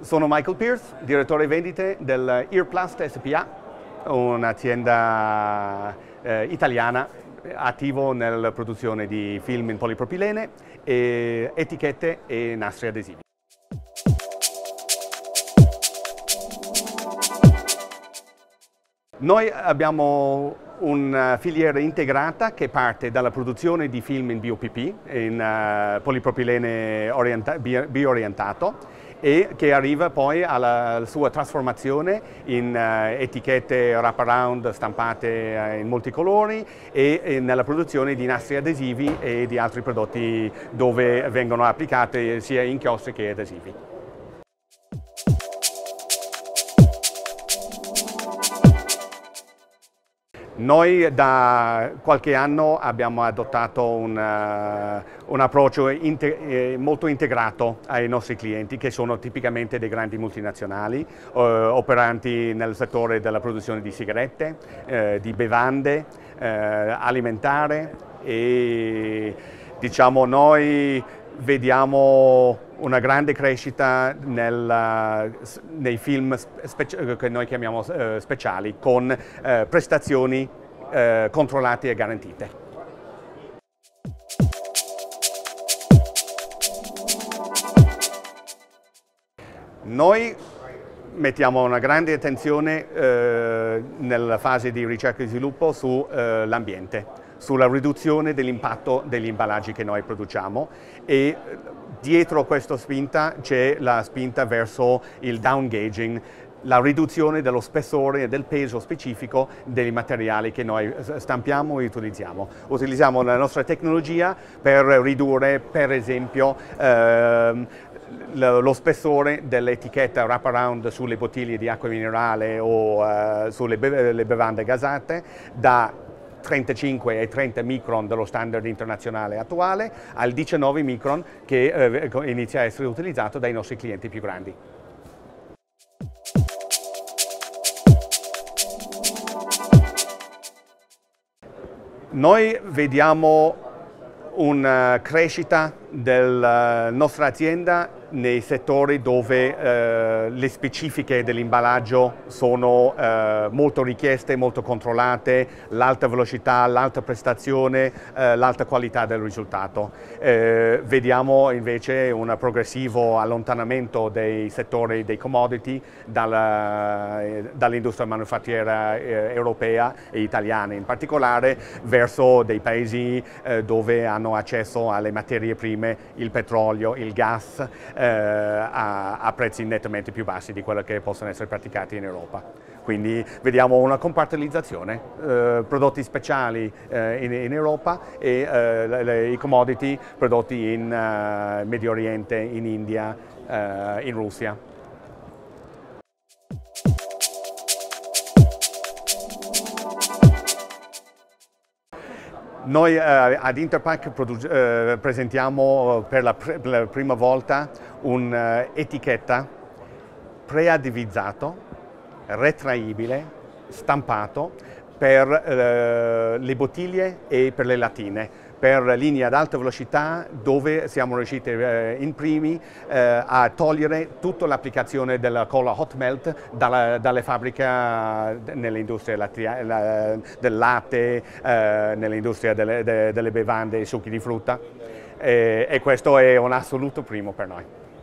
Sono Michael Pierce, direttore vendite del Earplast SPA, un'azienda italiana attivo nella produzione di film in polipropilene, etichette e nastri adesivi. Noi abbiamo una filiera integrata che parte dalla produzione di film in BOPP, in polipropilene biorientato, e che arriva poi alla sua trasformazione in etichette wraparound stampate in molti colori e nella produzione di nastri adesivi e di altri prodotti dove vengono applicate sia inchiostri che adesivi. Noi da qualche anno abbiamo adottato un approccio molto integrato ai nostri clienti, che sono tipicamente dei grandi multinazionali operanti nel settore della produzione di sigarette, di bevande, alimentare, e diciamo noi vediamo una grande crescita nei film che noi chiamiamo speciali, con prestazioni controllate e garantite. Noi mettiamo una grande attenzione nella fase di ricerca e sviluppo sull'ambiente, sulla riduzione dell'impatto degli imballaggi che noi produciamo, e dietro questa spinta c'è la spinta verso il downgauging, la riduzione dello spessore e del peso specifico dei materiali che noi stampiamo e utilizziamo. Utilizziamo la nostra tecnologia per ridurre, per esempio, lo spessore dell'etichetta wraparound sulle bottiglie di acqua minerale o sulle bevande gasate da 35 ai 30 micron dello standard internazionale attuale al 19 micron che inizia a essere utilizzato dai nostri clienti più grandi. Noi vediamo una crescita della nostra azienda nei settori dove le specifiche dell'imballaggio sono molto richieste, molto controllate, l'alta velocità, l'alta prestazione, l'alta qualità del risultato. Vediamo invece un progressivo allontanamento dei settori dei commodity dall'industria manifatturiera europea e italiana in particolare, verso dei paesi dove hanno accesso alle materie prime, il petrolio, il gas, a prezzi nettamente più bassi di quelli che possono essere praticati in Europa. Quindi vediamo una compartellizzazione, prodotti speciali in Europa e i commodity prodotti in Medio Oriente, in India, in Russia. Noi ad Interpack presentiamo per la prima volta un'etichetta preadivizzato, retraibile, stampato per le bottiglie e per le lattine, per linee ad alta velocità, dove siamo riusciti in primi a togliere tutta l'applicazione della colla hot melt dalle fabbriche nell'industria del latte, nell'industria delle bevande e succhi di frutta, e questo è un assoluto primo per noi.